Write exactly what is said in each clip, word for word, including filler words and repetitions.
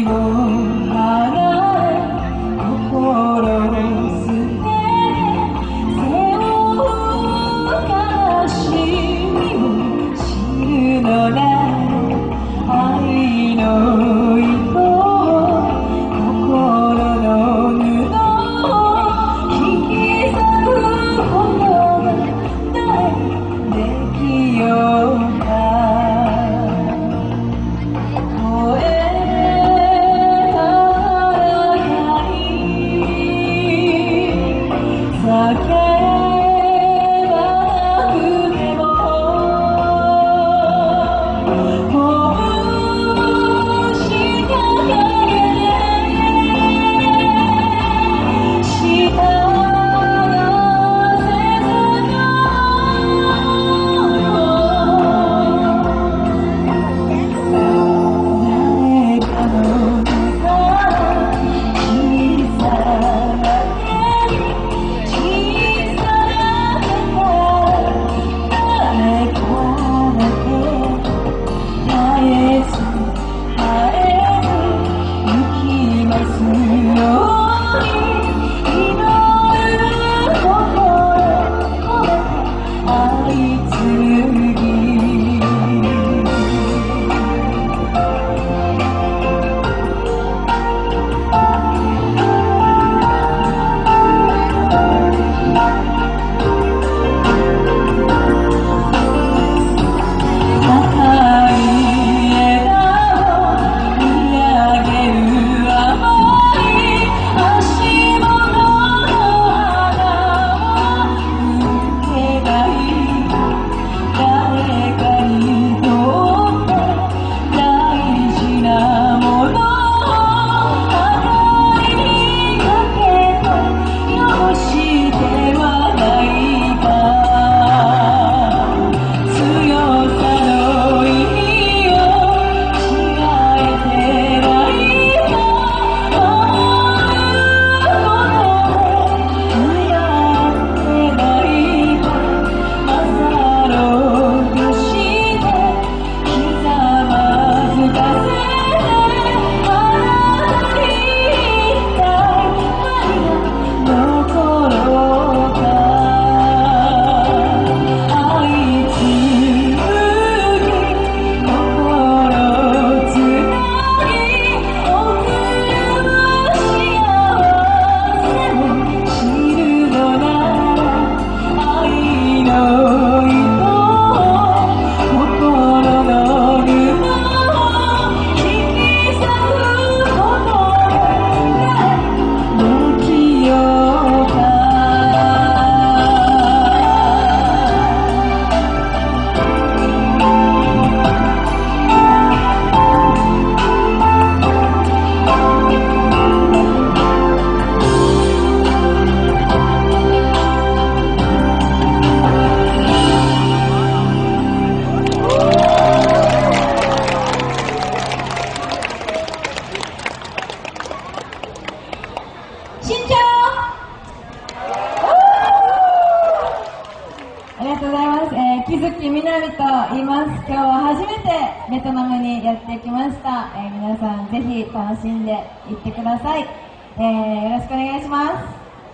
木月みなみと言います。今日は初めてベトナムにやってきました。えー、皆さんぜひ楽しんでいってください。えー、よろしくお願いします。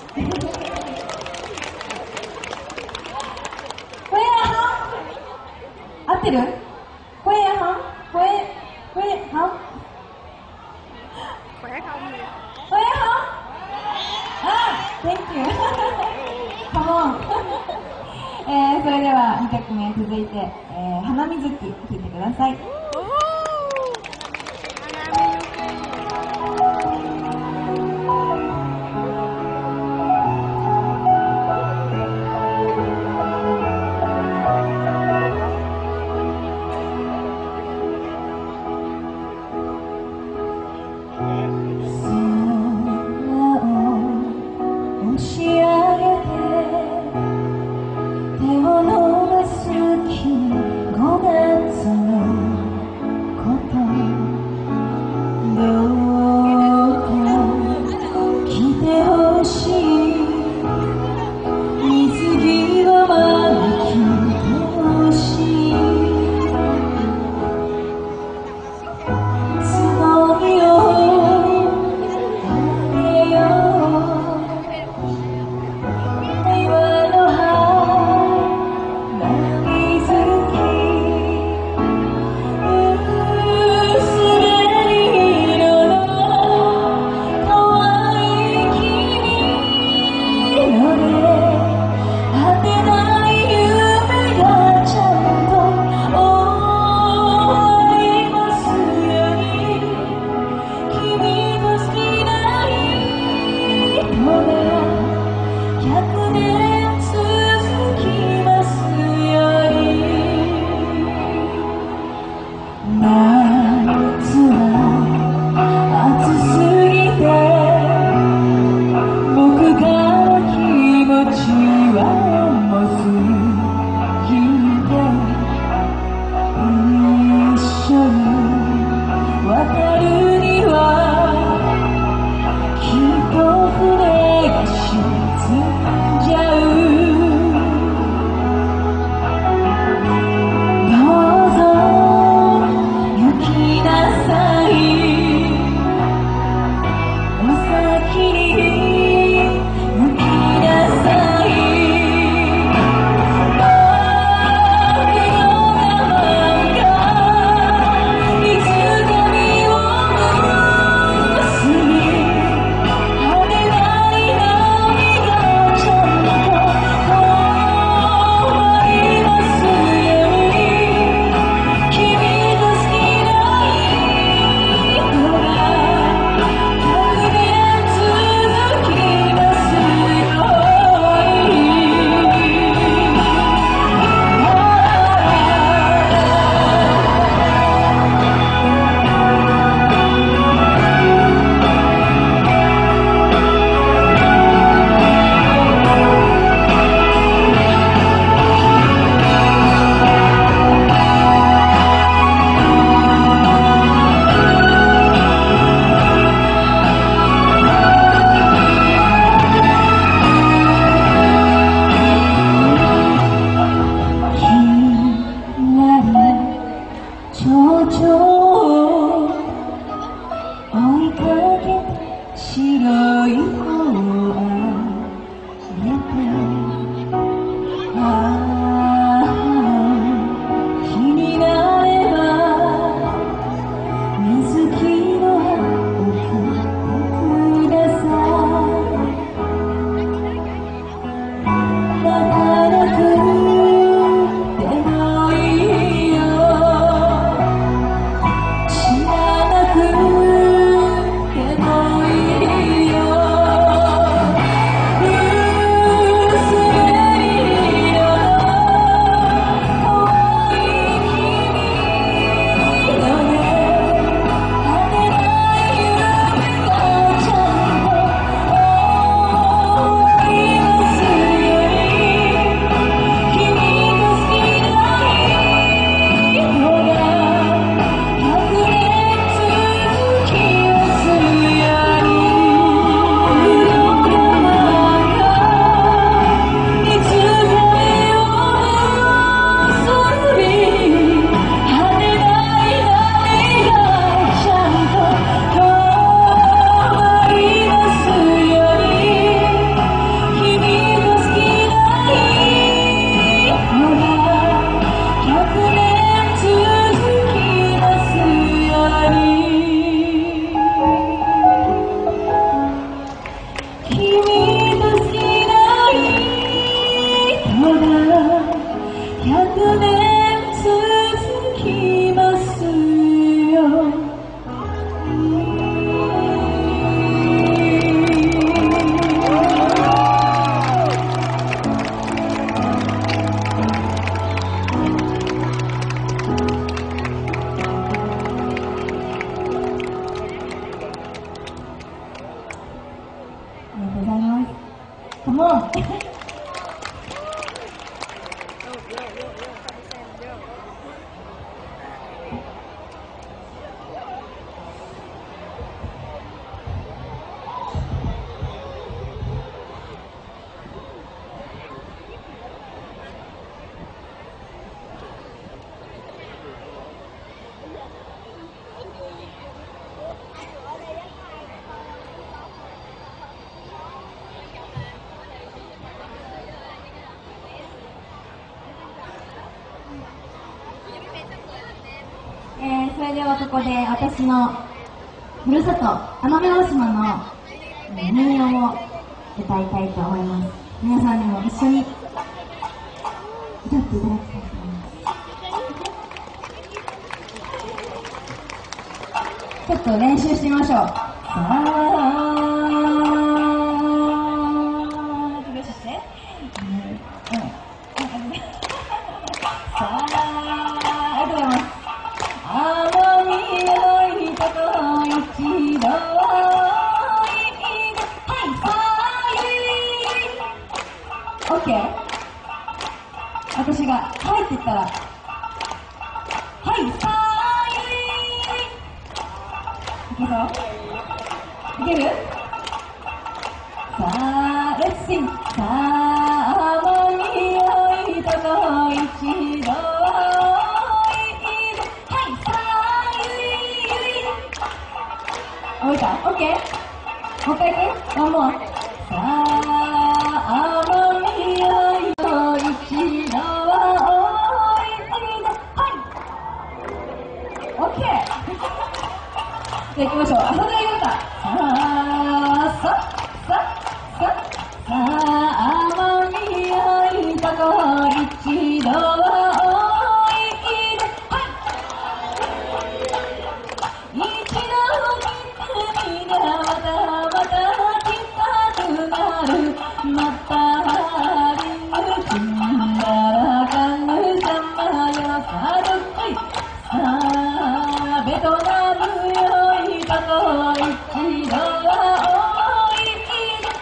これは合ってる？これはこれこれはこれはこれはあ、Thank you Come on えー、それではにきょくめ続いて、えー、花水木聴いてください。 手を伸ばす君、ごがつの蝶々を追いかけて白い帆をあげて、ああ日になれば水木の奥でさ泣かなくてもいいよ、知らなくてもいいよ、薄紅色の可愛い君のね、果てない夢がちゃんと終わりますように、君の好きな人が百年続きますように、僕らがいつか目を結び、果てない涙ちゃんと止まりますように、君の好きな人が百年続きますように、君の好きな人が百年続きますように。ありがとうございます。カモンえー、それではここで私のふるさと奄美大島のえー民謡を歌いたいと思います。皆さんにも一緒に歌っていただきたいと思います。ちょっと練習してみましょう。さあ練習して、うんうん、さあありがとうございます。奄美のいいとこ一度はいさあオッケー。私がはいって言ったらはいさあいくぞ、いける？さあレッツシング。さあ奄美のいいとこ一度覚えた？オッケー。もう一回いく？ワンモア。さあ奄美よいと一度はおいしいで、はい。オッケー。じゃあ行きましょう。朝倉優太。さあささささあ奄美よいとこ一度はおいしいで、はい。一度君がまたまた来たくなる、また春ぬきんだらかぬさまよさどっい、さあベトナムよいとこ一度はおいしいで、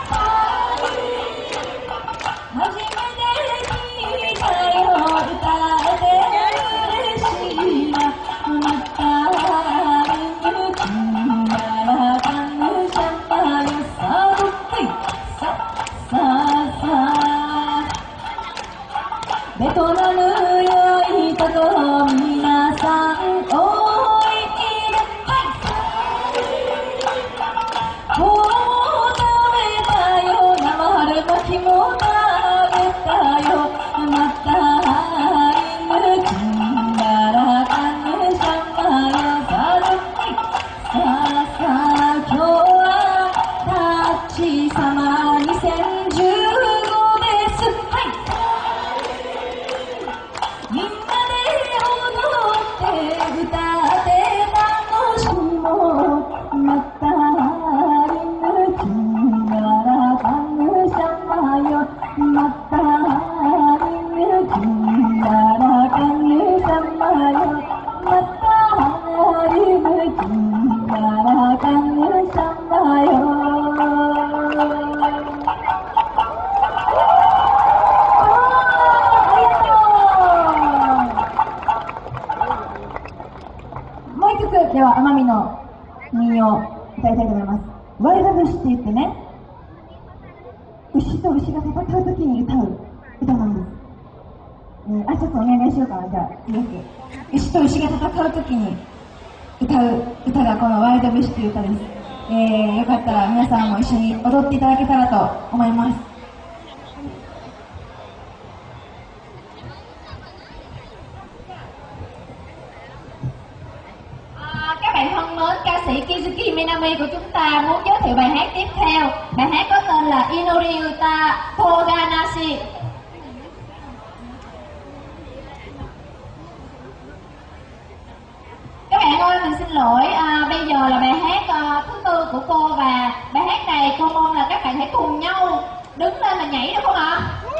はい初めて聞いたよ歌って嬉しいな、またベトナムよいとこ皆さんでは奄美の民謡を歌いたいと思います。ワイド節って言ってね、牛と牛が戦う時に歌う歌なんです。えー、あ、ちょっとお願いしようかな。じゃあ牛と牛が戦う時に歌う歌がこのワイド節という歌です。えー、よかったら皆さんも一緒に踊っていただけたらと思います。 Ca sĩ Kizuki Minami của chúng ta muốn giới thiệu bài hát tiếp theo. Bài hát có tên là Inori Uta Toganashi. Các bạn ơi, mình xin lỗi, à, bây giờ là bài hát à, thứ tư của cô, và bài hát này cô mong là các bạn hãy cùng nhau đứng lên và nhảy được không ạ?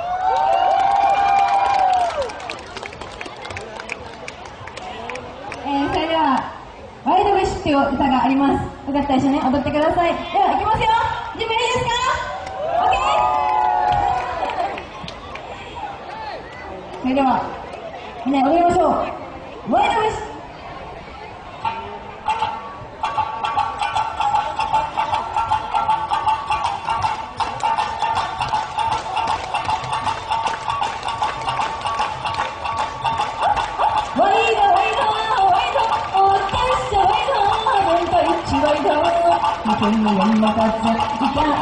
Ê, それではワイド節っていう歌があります。よかったら一緒に踊ってください。では、いきますよ。準備いいですか？ OK？ それでは、みんな踊りましょう。ワイド節。Hãy subscribe cho kênh Ghiền Mì Gõ để không bỏ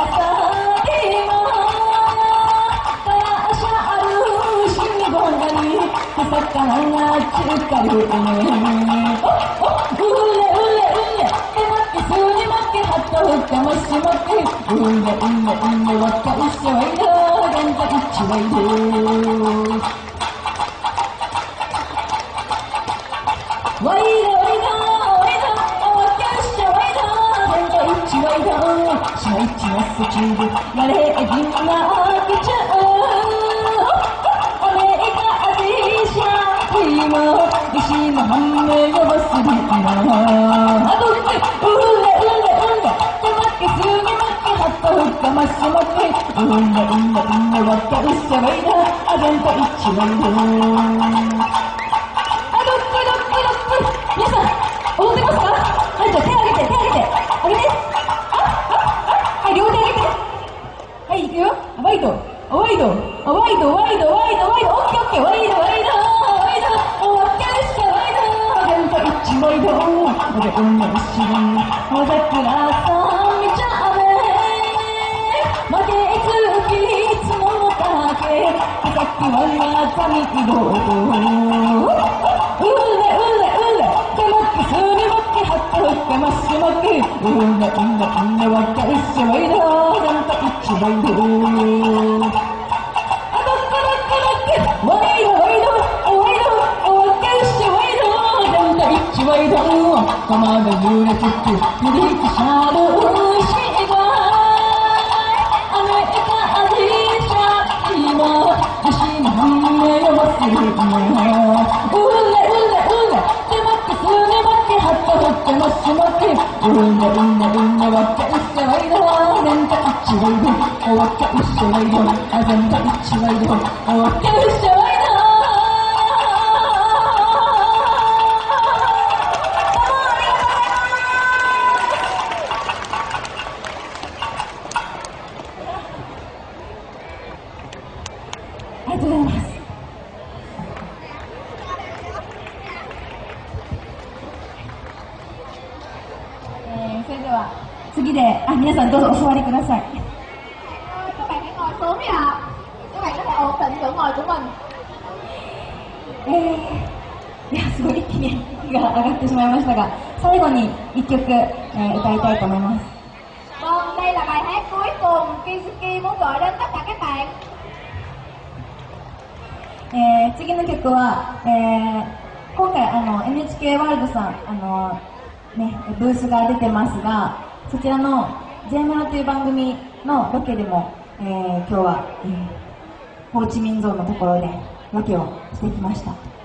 ブースが出てますが、そちらの J メロという番組のロケでも、えー、今日は、えー、ホーチミンゾーンのところでロケをしてきました。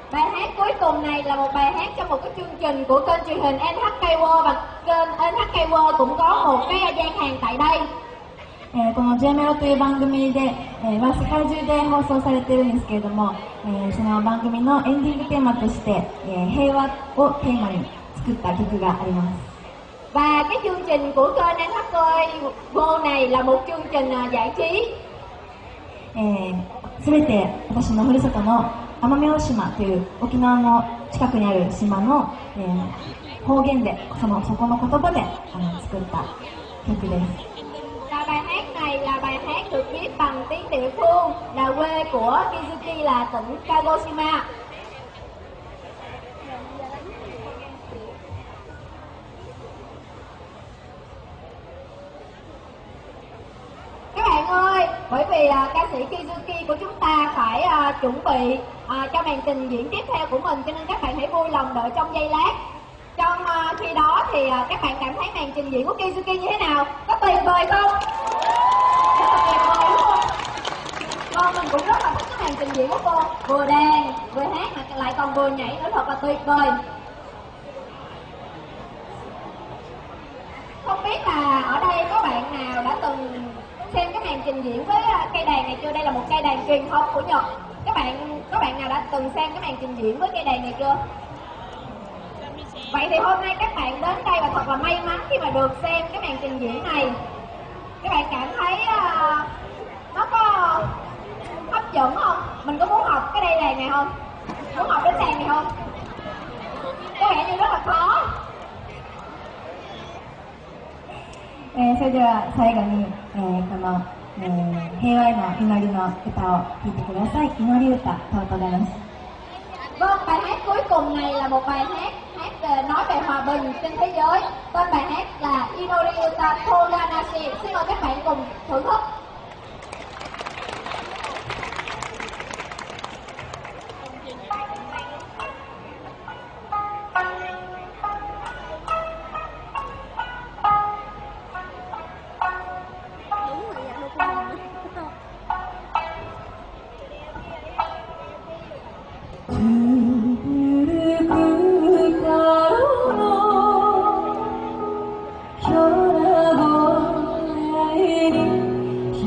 Bài hát cuối cùng này là một bài hát trong một cái chương trình của kênh truyền hình en hát ca World, và kênh en hát ca World cũng có một cái gian hàng tại đây. えーこの J メロという番組で、えー、は世界中で放送されているんですけれども、えーその番組のエンディングテーマとして、えー平和をテーマに作った曲があります。 Và cái chương trình của kênh en hát ca World này là một chương trình à, giải trí. えー、全て私のふるさとの奄美大島という沖縄の近くにある島の、えー方言でそのそこの言葉であの作った曲です。 Và bài hát này là bài hát được viết bằng tiếng địa phương, là quê của Kizuki là tỉnh Kagoshima. Các bạn ơi, bởi vì uh, ca sĩ Kizuki của chúng ta phải uh, chuẩn bị uh, cho màn trình diễn tiếp theo của mình, cho nên các bạn hãy vui lòng đợi trong giây lát. Trong uh, khi đó thì uh, các bạn cảm thấy màn trình diễn của Kizuki như thế nào? Có tuyệt vời không? Rất là tuyệt vời đúng không? Con mình cũng rất là thích cái màn trình diễn của cô, vừa đàn, vừa hát mà lại còn vừa nhảy nữa, thật là tuyệt vời. Không biết là ở đây có bạn nào đã từng xem cái màn trình diễn với cây đàn này chưa? Đây là một cây đàn truyền thống của Nhật. Các bạn có bạn nào đã từng xem cái màn trình diễn với cây đàn này chưa? Vậy thì hôm nay các bạn đến đây và thật là may mắn khi mà được xem cái màn trình diễn này. Các bạn cảm thấy uh, nó có hấp dẫn không? Mình có muốn học cái cây đàn này không? Muốn học đến đàn này không? Có vẻ như rất là khó. えーそれでは最後に、えーこの、えー平和への祈りの歌を聴いてください。祈り歌トートガラス。 Vâng, bài hát cuối cùng này là một bài hát hát về, nói về hòa bình trên thế giới. Tên bài hát là Inori Uta Toganashi. Xin mời các bạn cùng thưởng thức. Hãy subscribe cho kênh Ghiền Mì Gõ để không bỏ lỡ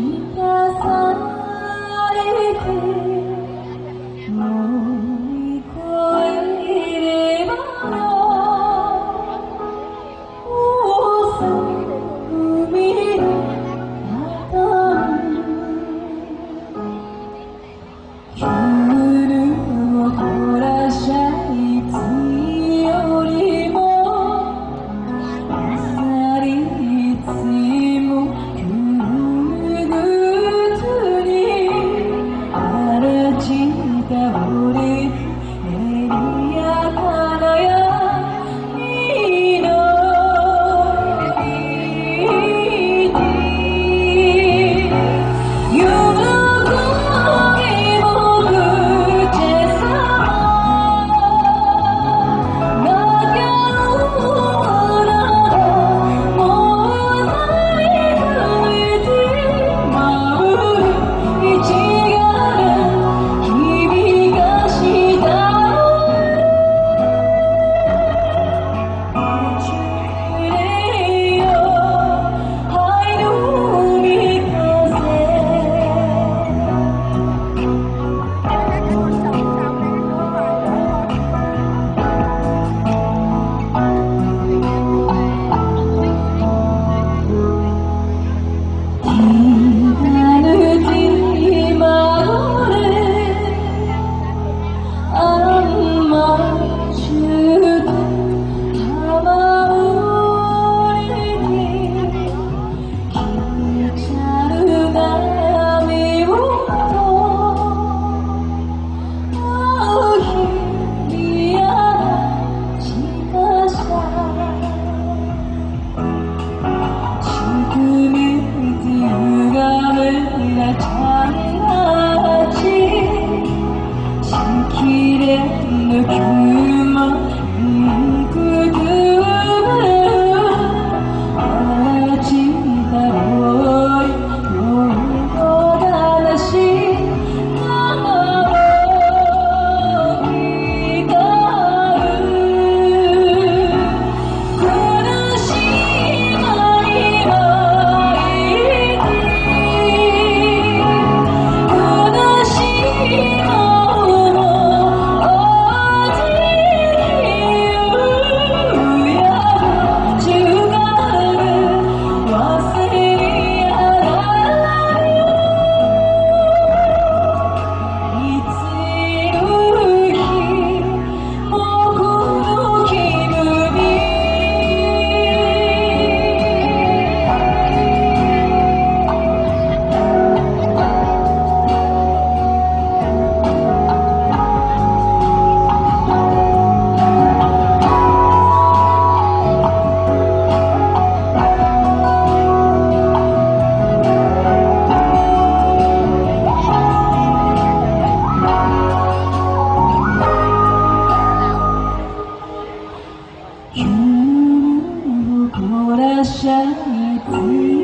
全部凝らしゃいつ